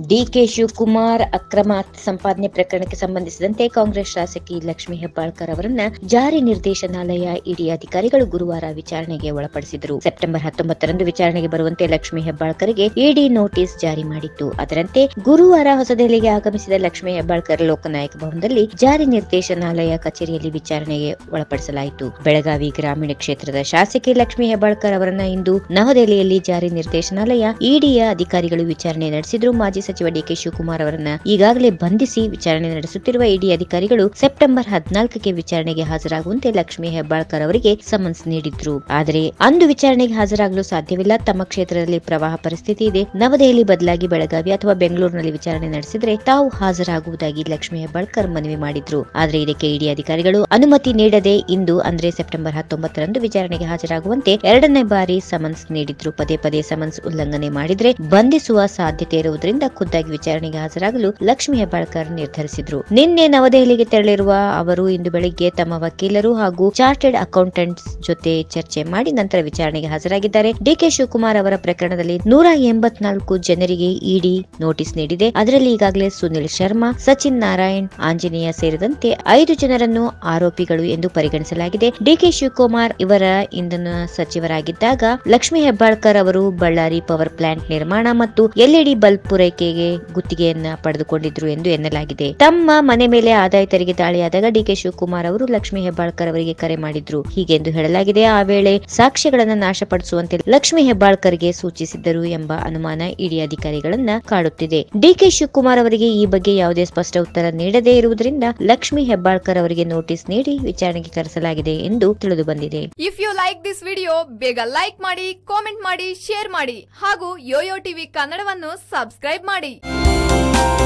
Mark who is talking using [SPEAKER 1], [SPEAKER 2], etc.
[SPEAKER 1] DK Shivakumar ಅಕ್ರಮ ಸಂಪಾದನೆ ಪ್ರಕರಣಕ್ಕೆ ಸಂಬಂಧಿಸಿದಂತೆ ಕಾಂಗ್ರೆಸ್ ಶಾಸಕಿ ಲಕ್ಷ್ಮೀ ಹೆಬ್ಬಾಳ್ಕರ್ ಅವರನ್ನ ಜಾರಿ ನಿರ್ದೇಶನಾಲಯ ಇಡಿ ಅಧಿಕಾರಿಗಳು ಗುರುವಾರ ವಿಚಾರಣೆಗೆ ಒಳಪಡಿಸಿದರು. ಸೆಪ್ಟೆಂಬರ್ 19ರಂದು ವಿಚಾರಣೆಗೆ ಬರುವಂತೆ ಲಕ್ಷ್ಮೀ ಹೆಬ್ಬಾಳ್ಕರ್ಗೆ ಇಡಿ ನೋಟಿಸ್ ಜಾರಿ ಮಾಡಿತ್ತು. ಅದರಂತೆ ಗುರುವಾರ ಹೊಸದೆಹಲಿಗೆ ಆಗಮಿಸಿದ ಲಕ್ಷ್ಮೀ ಹೆಬ್ಬಾಳ್ಕರ್ ಲೋಕನಾಯಕ ಭವನದಲ್ಲಿ ಜಾರಿ ನಿರ್ದೇಶನಾಲಯ ಕಚೇರಿಯಲ್ಲಿ ವಿಚಾರಣೆಗೆ ಒಳಪಡಿಸಲಾಯಿತು. ಬೆಳಗಾವಿ ಗ್ರಾಮೀಣ ಕ್ಷೇತ್ರದ ಶಾಸಕಿ ಲಕ್ಷ್ಮೀ ಹೆಬ್ಬಾಳ್ಕರ್ ಅವರನ್ನ ಇಂದು ನವದೆಹಲಿಯಲ್ಲಿ ಜಾರಿ ನಿರ್ದೇಶನಾಲಯ ಇಡಿಯ ಅಧಿಕಾರಿಗಳು ವಿಚಾರಣೆ ನಡೆಸಿದ್ರು. ಮಾಜಿ ಸಚಿವ ಡಿಕೆ ಶಿವಕುಮಾರ್ ಅವರನ್ನ ಈಗಾಗಲೇ ಬಂಧಿಸಿ ವಿಚಾರಣೆ ನಡೆಸುತ್ತಿರುವ ಇಡಿ ಅಧಿಕಾರಿಗಳು ಸೆಪ್ಟೆಂಬರ್ 14ಕ್ಕೆ ವಿಚಾರಣೆಗೆ ಹಾಜರಾಗುವಂತೆ ಲಕ್ಷ್ಮೀ ಹೆಬ್ಬಾಳ್ಕರ್ ಅವರಿಗೆ ಸಮನ್ಸ್ ನೀಡಿದ್ರು. ಆದರೆ ಅಂದು ವಿಚಾರಣೆಗೆ ಹಾಜರಾಗಲು ಸಾಧ್ಯವಿಲ್ಲ. ತಮ್ಮ ಕ್ಷೇತ್ರದಲ್ಲಿ ಪ್ರವಾಹ ಪರಿಸ್ಥಿತಿ ಇದೆ. ನವದೆಹಲಿ ಬದಲಾಗಿ ಬೆಳಗಾವಿ ಅಥವಾ ಬೆಂಗಳೂರಿನಲ್ಲಿ ವಿಚಾರಣೆ ನಡೆಸಿದ್ರೆ ತಾವು ಹಾಜರಾಗುವುದಾಗಿ ಲಕ್ಷ್ಮೀ ಹೆಬ್ಬಾಳ್ಕರ್ ಮನವಿ ಮಾಡಿದ್ರು. ಆದರೆ ಇದಕ್ಕೆ ಇಡಿ ಅಧಿಕಾರಿಗಳು ಅನುಮತಿ ನೀಡದೆ ಇಂದು ಅಂದ್ರೆ ಸೆಪ್ಟೆಂಬರ್ 19ರಂದು ವಿಚಾರಣೆಗೆ ಹಾಜರಾಗುವಂತೆ ಎರಡನೇ ಬಾರಿ ಸಮನ್ಸ್ ನೀಡಿದ್ರು. ಪದೇ ಪದೇ ಸಮನ್ಸ್ ಉಲ್ಲಂಘನೆ ಮಾಡಿದ್ರೆ ಬಂಧಿಸುವ ಸಾಧ್ಯತೆ ಇರುವುದರಿಂದ ಖುದ್ದಾಗಿ ವಿಚಾರಣೆಗೆ ಹಾಜರಾಗಲು ಲಕ್ಷ್ಮೀ ಹೆಬ್ಬಾಳ್ಕರ್ ನಿರ್ಧರಿಸಿದ್ರು. ನಿನ್ನೆ ನವದೆಹಲಿಗೆ ತೆರಳಿರುವ ಅವರು ಇಂದು ಬೆಳಿಗ್ಗೆ ತಮ್ಮ ವಕೀಲರು ಹಾಗೂ ಚಾರ್ಟೆಡ್ ಅಕೌಂಟೆಂಟ್ಸ್ ಜೊತೆ ಚರ್ಚೆ ಮಾಡಿ ನಂತರ ವಿಚಾರಣೆಗೆ ಹಾಜರಾಗಿದ್ದಾರೆ. ಡಿಕೆ ಶಿವಕುಮಾರ್ ಅವರ ಪ್ರಕರಣದಲ್ಲಿ 184 ಜನರಿಗೆ ಇಡಿ ನೋಟಿಸ್ ನೀಡಿದೆ. ಅದರಲ್ಲಿ ಈಗಾಗಲೇ ಸುನಿಲ್ ಶರ್ಮಾ, ಸಚಿನ್ ನಾರಾಯಣ್, ಆಂಜನೇಯ ಸೇರಿದಂತೆ 5 ಜನರನ್ನು ಆರೋಪಿಗಳು ಎಂದು ಪರಿಗಣಿಸಲಾಗಿದೆ. ಡಿಕೆ ಶಿವಕುಮಾರ್ ಇವರ ಇಂಧನ ಸಚಿವರಾಗಿದ್ದಾಗ ಲಕ್ಷ್ಮೀ ಹೆಬ್ಬಾಳ್ಕರ್ ಅವರು ಬಳ್ಳಾರಿ ಪವರ್ ಪ್ಲಾಂಟ್ ನಿರ್ಮಾಣ ಮತ್ತು ಎಲ್ಇಡಿ ಬಲ್ಬ್ ಪೂರೈಕೆಗೆ ಗುತ್ತಿಗೆಯನ್ನ ಪಡೆದುಕೊಂಡಿದ್ರು ಎಂದು ಎನ್ನಲಾಗಿದೆ. ತಮ್ಮ ಮನೆ ಮೇಲೆ ಆದಾಯ ತೆರಿಗೆ ದಾಳಿಯಾದಾಗ ಡಿಕೆ ಶಿವಕುಮಾರ್ ಅವರು ಲಕ್ಷ್ಮೀ ಹೆಬ್ಬಾಳ್ಕರ್ ಅವರಿಗೆ ಕರೆ ಮಾಡಿದ್ರು ಹೀಗೆಂದು ಹೇಳಲಾಗಿದೆ. ಆ ವೇಳೆ ಸಾಕ್ಷ್ಯಗಳನ್ನು ನಾಶಪಡಿಸುವಂತೆ ಲಕ್ಷ್ಮೀ ಹೆಬ್ಬಾಳ್ಕರ್ಗೆ ಸೂಚಿಸಿದ್ದರು ಎಂಬ ಅನುಮಾನ ಇಡಿ ಅಧಿಕಾರಿಗಳನ್ನ ಕಾಡುತ್ತಿದೆ. ಡಿಕೆ ಶಿವಕುಮಾರ್ ಅವರಿಗೆ ಈ ಬಗ್ಗೆ ಯಾವುದೇ ಸ್ಪಷ್ಟ ಉತ್ತರ ನೀಡದೇ ಇರುವುದರಿಂದ ಲಕ್ಷ್ಮೀ ಹೆಬ್ಬಾಳ್ಕರ್ ಅವರಿಗೆ ನೋಟಿಸ್ ನೀಡಿ ವಿಚಾರಣೆಗೆ ಕರೆಸಲಾಗಿದೆ ಎಂದು ತಿಳಿದು ಬಂದಿದೆ.
[SPEAKER 2] If you like this video ಬೇಗ ಲೈಕ್ ಮಾಡಿ, ಕಾಮೆಂಟ್ ಮಾಡಿ, ಶೇರ್ ಮಾಡಿ ಹಾಗೂ ಯೋಯೋ ಟಿವಿ ಕನ್ನಡವನ್ನು ಸಬ್ಸ್ಕ್ರೈಬ್ ಮಾಡಿ.